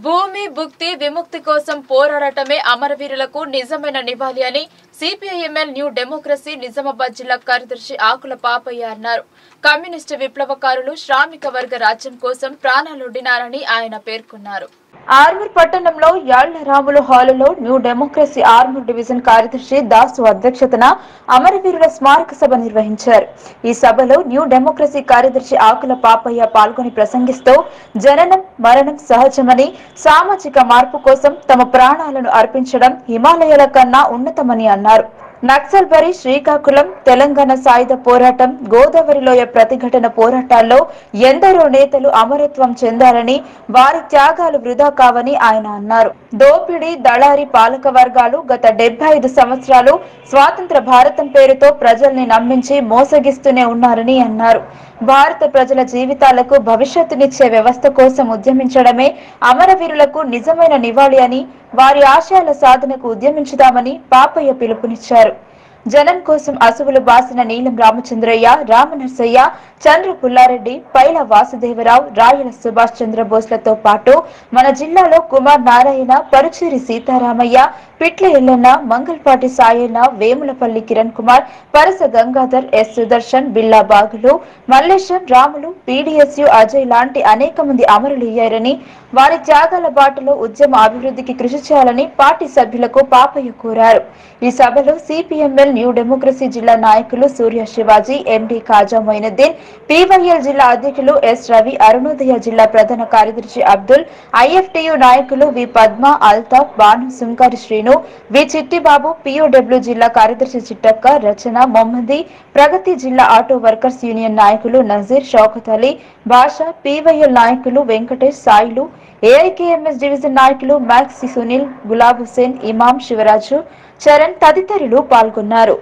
భూమి భుక్తి విముక్తి కోసం పోరాడటమే అమరవీరులకు నిజమైన నివాళి అని సిపిఐఎంఎల్ న్యూ డెమోక్రసీ నిజామాబాద్ జిల్లా కార్యదర్శి ఆకుల పాపయ్య అన్నారు. కమ్యూనిస్టు విప్లవకారులు శ్రామిక వర్గ రాజ్యం కోసం ప్రాణాలొడ్డినారని ఆయన పేర్కొన్నారు. ఆర్మూర్ పట్టణంలో యాళ్ల రాములు హాలులో న్యూ డెమోక్రసీ ఆర్మూర్ డివిజన్ కార్యదర్శి దాసు అధ్యక్షతన అమరవీరుల స్మారక సభ నిర్వహించారు. ఈ సభలో న్యూ డెమోక్రసీ కార్యదర్శి ఆకుల పాపయ్య పాల్గొని ప్రసంగిస్తూ జననం మరణం సహజమని, సామాజిక మార్పు కోసం తమ ప్రాణాలను అర్పించడం హిమాలయాల కన్నా ఉన్నతమని అన్నారు. నక్సల్ బరి శ్రీకాకుళం, తెలంగాణ సాయుధ పోరాటం, గోదావరిలోయ ప్రతిఘటన పోరాటాల్లో ఎందరో నేతలు అమరత్వం చెందారని, వారి త్యాగాలు వృధా కావని ఆయన అన్నారు. దోపిడీ దళారీ పాలక వర్గాలు గత 75 సంవత్సరాలు స్వాతంత్ర భారతం పేరుతో ప్రజల్ని నమ్మించి మోసగిస్తూనే ఉన్నారని అన్నారు. భారత ప్రజల జీవితాలకు భవిష్యత్తునిచ్చే వ్యవస్థ కోసం ఉద్యమించడమే అమరవీరులకు నిజమైన నివాళి అని, వారి ఆశయాల సాధనకు ఉద్యమించుదామని పాపయ్య పిలుపునిచ్చారు. జనం కోసం అసువులు బాసిన నీలం రామచంద్రయ్య, రామనర్సయ్య, చంద్ర పుల్లారెడ్డి, పైల వాసుదేవరావు, రాయల సుభాష్ చంద్రబోస్లతో పాటు మన జిల్లాలో కుమార్ నారాయణ, పరుచూరి సీతారామయ్య, పిట్ల ఎల్లన్న, మంగల్పాటి సాయన్న, వేములపల్లి కిరణ్ కుమార్, పరస గంగాధర్, ఎస్ సుదర్శన్, బిల్లా బాగులు, మల్లేశం, రాములు, పీడీఎస్యు అజయ్ లాంటి అనేక మంది అమరులయ్యారని, వారి త్యాగాల బాటలో ఉద్యమ అభివృద్ధికి కృషి చేయాలని పార్టీ సభ్యులకు పాపయ్య కోరారు. ఈ సభలో సిపిఎంఎల్ న్యూ డెమోక్రసీ జిల్లా నాయకులు సూర్య శివాజీ, ఎండి ఖాజా మొయినుద్దీన్, పివైఎల్ జిల్లా అధ్యక్షులు ఎస్ రవి, అరుణోదయ జిల్లా ప్రధాన కార్యదర్శి అబ్దుల్, ఐఎఫ్టియు నాయకులు V Padma, Altaf, Banu, Sunkari Srinu, V Chittibabu, POW జిల్లా కార్యదర్శి చిట్టక్క, రచన, మొహమ్మది, ప్రగతి జిల్లా ఆటో వర్కర్స్ యూనియన్ నాయకులు నజీర్, షౌకత్ అలీ, భాష, పివైఎల్ నాయకులు వెంకటేష్, సాయిలు, ఏఐకేఎంఎస్ డివిజన్ నాయకులు మ్యాక్సి సునీల్, గులాబ్ హుసేన్, ఇమాం, శివరాజు, చరణ్ తదితరులు పాల్గొన్నారు.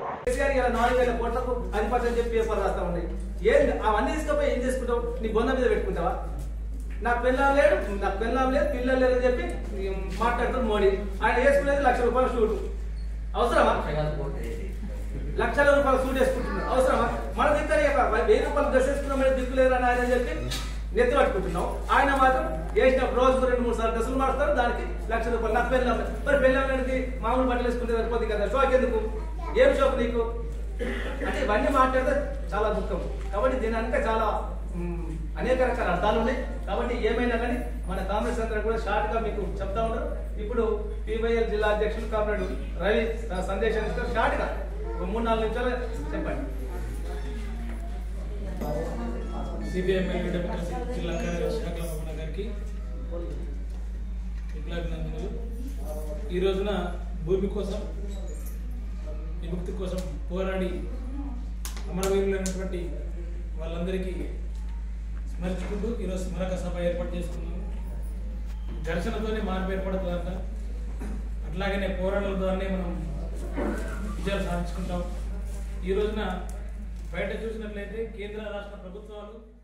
నాకు పిల్లలు లేదు, పిల్లలు లేదని చెప్పి మాట్లాడుతున్న మోడీ ఆయన వేసుకునేది ₹1,00,000 షూట్ అవసరమా? లక్షల రూపాయల సూట్ వేసుకుంటున్నారు అవసరమా? మన దగ్గర ₹1,000 డ్రెస్ వేసుకున్నామని దిక్కు లేదని ఆయన చెప్పి నెత్తి పట్టుకుంటున్నాం. ఆయన మాత్రం వేసిన రోజుకు 2-3 సార్లు డ్రెస్సులు మారుస్తారు, దానికి ₹1,00,000. నాకు పెళ్ళాం, మరి పెళ్ళానికి మామూలు బట్టలు వేసుకుంటే సరిపోతుంది కదా, షోక్ ఎందుకు? ఏం షోక్ నీకు అంటే ఇవన్నీ మాట్లాడితే చాలా దుఃఖం. కాబట్టి దీని అంటే చాలా అనేక రకాల అర్థాలు ఉన్నాయి. కాబట్టి ఏమైనా కానీ మన కాంగ్రెస్ అందరూ కూడా షార్ట్ గా మీకు చెప్తా ఉన్నారు. ఇప్పుడు పివైఎల్ జిల్లా అధ్యక్షులు కామ్రేడ్ రవి సందేశం ఇస్తారు. షార్ట్ గా 3-4 నిమిషాలు చెప్పండి. సిపిఐఎంఎల్ డెమోక్రసీ జిల్లా కార్యదర్శి ఆకుల పాపయ్య గారికి విప్లవాభినందనలు. ఈ రోజున భూమి కోసం విముక్తి కోసం పోరాడి అమరవీరులైనటువంటి వాళ్ళందరికీ స్మరించుకుంటూ ఈరోజు స్మారక సభ ఏర్పాటు చేసుకున్నాము. ఘర్షణతోనే మార్పు ఏర్పడుతుందంట, అట్లాగనే పోరాటాల ద్వారానే మనం విజయాలు సాధించుకుంటాం. ఈ రోజున బయట చూసినట్లయితే కేంద్ర రాష్ట్ర ప్రభుత్వాలు